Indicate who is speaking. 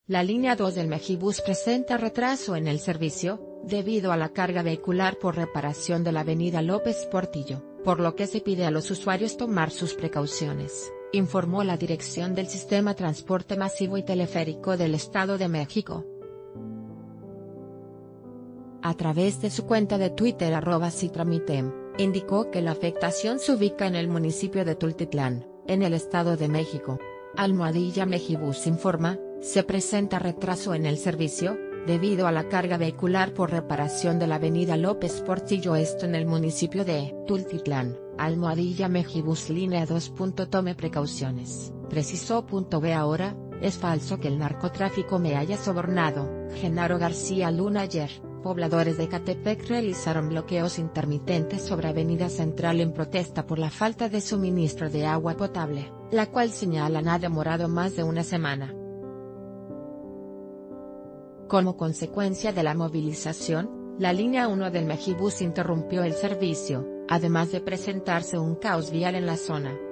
Speaker 1: La línea 2 del Mejibus presenta retraso en el servicio, debido a la carga vehicular por reparación de la avenida López Portillo, por lo que se pide a los usuarios tomar sus precauciones, informó la Dirección del Sistema Transporte Masivo y Teleférico del Estado de México. A través de su cuenta de Twitter @sitramitem, indicó que la afectación se ubica en el municipio de Tultitlán, en el Estado de México. Mejibus informa, se presenta retraso en el servicio, debido a la carga vehicular por reparación de la avenida López Portillo, esto en el municipio de Tultitlán. Mejibus línea 2. Tome precauciones, precisó. Ve ahora, es falso que el narcotráfico me haya sobornado. Genaro García Luna. Ayer, pobladores de Ecatepec realizaron bloqueos intermitentes sobre Avenida Central en protesta por la falta de suministro de agua potable, la cual señalan ha demorado más de una semana. Como consecuencia de la movilización, la línea 1 del Mejibus interrumpió el servicio, además de presentarse un caos vial en la zona.